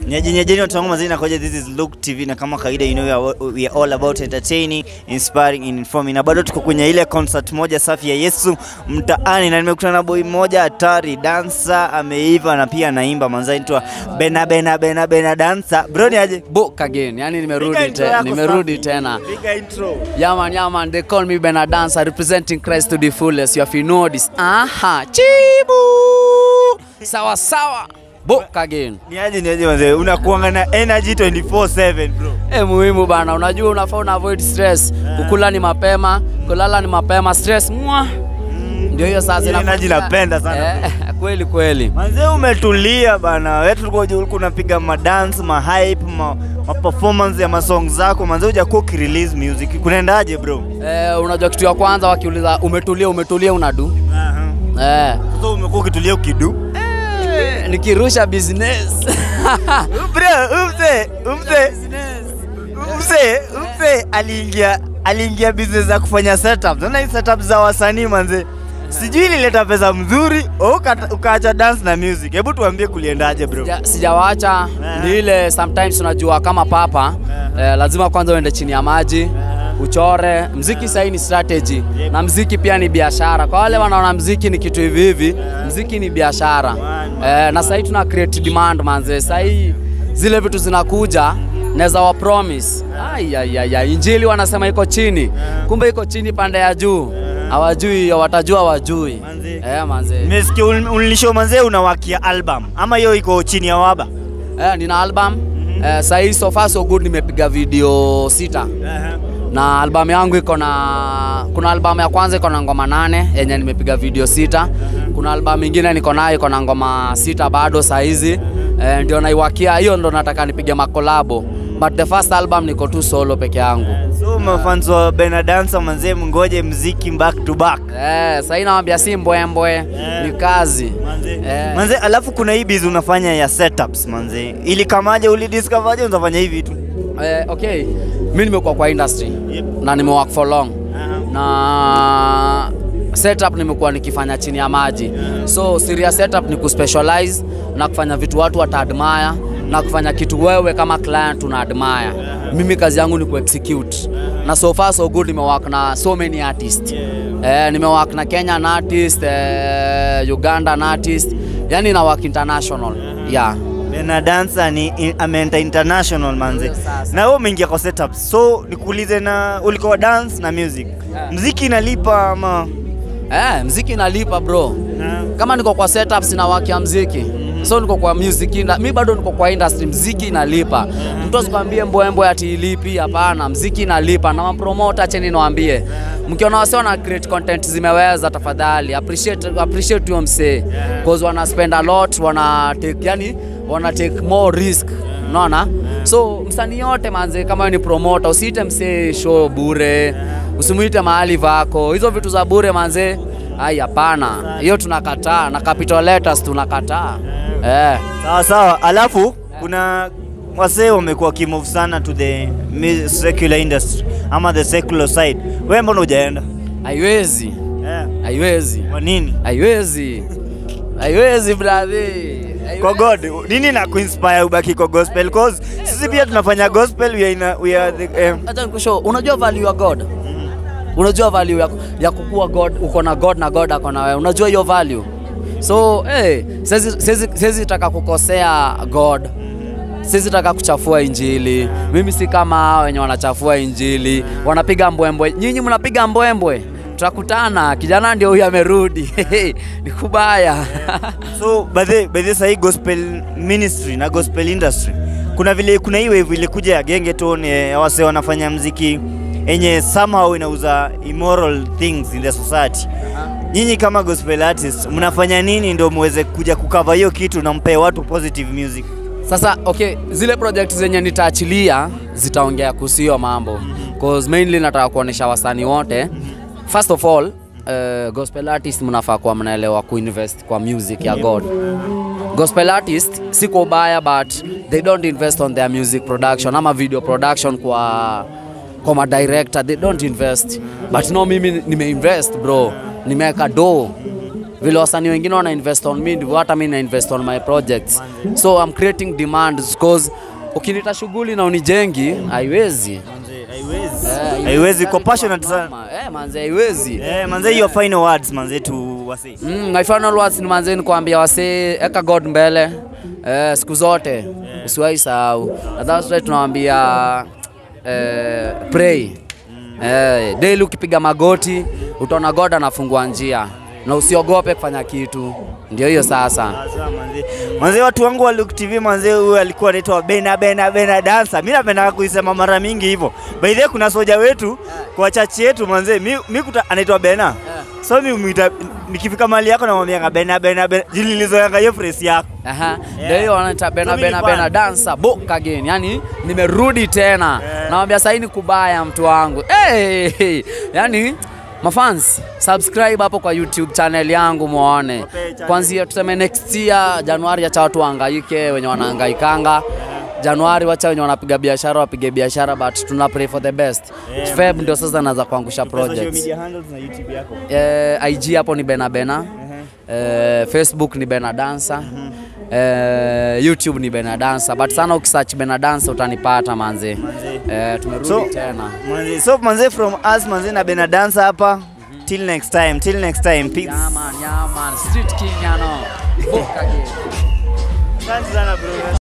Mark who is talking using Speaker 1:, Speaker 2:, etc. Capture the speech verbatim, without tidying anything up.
Speaker 1: Nyeje nyeje watu wangu mazina koje, this is Luke T V na kama kawaida you know we are, we are all about entertaining, inspiring and informing. Na bado tuko kwenye ile concert moja safi ya Yesu mtaani na nimekutana na boy moja hatari, dancer ameiva na pia anaimba manza inaitwa Bena Bena Bena Bena dancer. Bro ni aje?
Speaker 2: Book again. Yani nimerudi tena, nimerudi tena.
Speaker 1: Big intro.
Speaker 2: Yeah man, yeah man, they call me Bena dancer representing Christ to the fullest. You have to know this. Aha, chibu. Sawa sawa. Book again.
Speaker 1: Ni aje ni aje manze, unakuanga na energy twenty-four seven bro.
Speaker 2: Eh, muhimu bana, unajua unafaa una avoid stress. Kukula ni mapema, kulala ni mapema, stress mwa. Ndio hiyo sasa
Speaker 1: ina energy napenda sana.
Speaker 2: Eh, kweli kweli.
Speaker 1: Manze umetulia bana. Wewe tulikuwa ulikuwa unapiga ma dance, ma hype, ma, ma performance ya ma songs zako. Manze hujakuwa release music. Kunaendaje bro?
Speaker 2: Eh, unajua kitu ya kwanza wakiuliza umetulia umetulia unadu.
Speaker 1: Aha.
Speaker 2: Eh.
Speaker 1: Sasa umekuwa ukitulia ukidu?
Speaker 2: Nikirusha business.
Speaker 1: Bro, umse, umse. Umse, umse aliingia aliingia business za kufanya setup. Unaona hii setup za wasanii manze. Sijui ilileta pesa mzuri au ukaacha dance na music. Hebu tuambie kuliendaje bro?
Speaker 2: Sija, sijawaacha. Ni ile sometimes unajua kama papa eh, lazima kwanza uende chini ya maji. Uchore, mziki sasa ni strategy na mziki pia ni biashara. Kwa wale wanaona mziki ni kitu hivi hivi, mziki ni biashara. Eh, na sasa tuna create demand manze. Sasa zile vitu zinakuja naweza wa promise. Ai ai ai, injili wanasema iko chini. Kumbe iko chini pande ya juu. Hawajui, watajua wajui. Eh manze.
Speaker 1: Nimesikia ulinishow manze unawakia album. Ama hiyo iko chini ya waba?
Speaker 2: Eh, nina album. Mm-hmm. Eh, sasa so far so good nimepiga video sita. Uh-huh. Na album yangu iko na kuna album ya kwanza iko na ngoma nane yenye nimepiga video sita. Kuna album nyingine niko nayo iko na ngoma sita bado saa hizi. Eh, ndio naiwakia hiyo ndo nataka nipige makolabo. But the first album niko tu solo peke yangu.
Speaker 1: So mafans wa Bena dancer manze mngoje muziki back to back.
Speaker 2: Eh, sasa inawaambia si mbwembwe, yeah. Ni kazi.
Speaker 1: Manze. Eh. Manze alafu kuna hii biz unafanya ya setups manze. Ili kamaje ulidiscoverje unafanya hivi vitu?
Speaker 2: Eh, okay. Mimi nimekuwa kwa industry. Yep. Na nimework for long. Uh-huh. Na setup nimekuwa nikifanya chini ya maji. Uh-huh. So serious setup ni kuspecialize na kufanya vitu watu wataadmire na kufanya kitu wewe kama client una admire. Uh-huh. Mimi kazi yangu ni ku-execute. Uh-huh. Na so far so good nimework na so many artists. Yeah. Eh, nimework na Kenyan artist, eh, Ugandan artist. Yani na work international. Uh-huh. Yeah.
Speaker 1: Bena dancer ni amenta international manze. Yes, na wewe umeingia kwa setup. So nikuulize na ulikuwa dance na music. Yeah. Muziki inalipa ama?
Speaker 2: Eh, muziki inalipa bro. Yeah. Kama niko kwa setup sina wakia muziki. Mm-hmm. So niko kwa music, mimi bado niko kwa industry, muziki inalipa. Yeah. Mtu asikwambie mbwembwe ati ilipi, hapana, muziki inalipa. Na promoter acheni niwaambie. Yeah. Mkiona wasio na create content zimeweza tafadhali appreciate appreciate you msee. Yeah. Because wana spend a lot, wana take yani wana take more risk. Unaona? Yeah. Yeah. So msanii yote manze kama ni promoter usiite msee show bure. Yeah. Usimuite mahali vako. Hizo vitu za bure manze ai hapana. Hiyo tunakataa na capital letters tunakataa. Yeah. Eh.
Speaker 1: Sawa sawa. Alafu kuna wasee wamekuwa kimove sana to the secular industry ama the secular side. Wewe mbona hujaenda?
Speaker 2: Haiwezi.
Speaker 1: Yeah.
Speaker 2: Haiwezi.
Speaker 1: Kwa nini?
Speaker 2: Haiwezi. Haiwezi brother.
Speaker 1: Kwa God, nini na kuinspire ubaki kwa gospel? Cause sisi pia tunafanya gospel, we are in a, we are the um...
Speaker 2: acha nikushow, unajua value ya God? Mm-hmm. Unajua value ya, ya kukua God, uko na God na God ako na wewe. Unajua hiyo value? So, eh, hey, sisi sisi sisi taka kukosea God. Sisi taka kuchafua injili. Mimi si kama wenye wanachafua injili. Wanapiga mbwembwe. Nyinyi mnapiga mbwembwe. Tutakutana, kijana ndio huyu amerudi. Ni kubaya.
Speaker 1: So by the by the say gospel ministry na gospel industry kuna vile kuna hii wave ile kuja ya gengeton eh, wase wanafanya muziki enye somehow inauza immoral things in the society. Uh-huh. Nyinyi kama gospel artists mnafanya nini ndio muweze kuja kucover hiyo kitu na mpe watu positive music?
Speaker 2: Sasa okay, zile projects zenye nitaachilia zitaongea kusio mambo. Mm-hmm. Cause mainly nataka kuonesha wasanii wote. Mm-hmm. First of all, uh, gospel artists mnafaa kuwa mnaelewa kuinvest kwa music ya God. Gospel artists siko baya but they don't invest on their music production ama video production kwa kwa ma director, they don't invest. But no, mimi nimeinvest bro. Nimeweka do. vile wasanii wengine wana invest on me ndivyo hata mimi na invest on my projects. So I'm creating demands because ukinita shughuli na unijengi haiwezi.
Speaker 1: Haiwezi. Haiwezi kwa passionate sana.
Speaker 2: Eh manze haiwezi.
Speaker 1: Eh manze your final words manze tu wase.
Speaker 2: Mm, my final words ni manze ni kuambia wase eka God mbele. Eh siku zote yeah. Usiwahi sahau. That's why tunawaambia eh pray. Mm. Eh daily ukipiga magoti utaona God anafungua njia. Na usiogope kufanya kitu. Ndio hiyo sasa.
Speaker 1: Manze. Manze watu wangu wa Look T V manze huyu alikuwa anaitwa Bena Bena Bena Dancer. Mimi napenda kuisema mara mingi hivyo. By the way kuna soja wetu kwa chachi yetu manze mimi anaitwa Bena. So mimi umuita nikifika mali yako namwambia Bena Bena Bena jililizoyanga hiyo phrase yako.
Speaker 2: Aha. Ndio hiyo wanaita Bena Bena Bena Dancer book again. Yaani nimerudi tena. Namwambia sasa ni kubaya mtu wangu. Eh yaani mafans, subscribe hapo kwa YouTube channel yangu muone. Kwanza tuseme next year Januari acha watu wahangaike wenye wanahangaikanga. Januari wacha wenye wanapiga biashara wapige biashara but tuna pray for the best. Yeah, Feb ndio sasa naanza kuangusha projects. Social media handles na YouTube yako. Eh I G hapo ni Bena Bena. Uh -huh. Eh Facebook ni Bena Dancer. Uh -huh. Eh YouTube ni Bena Dancer but sana ukisearch Bena Dancer utanipata manze. Eh tumerudi so, tena. Manze
Speaker 1: so manze from us manze na Bena Dancer hapa. Mm -hmm. Till next time, till next time. Peace.
Speaker 2: Yeah man, yeah man. Street King yano. Book again.
Speaker 1: Asante sana bro.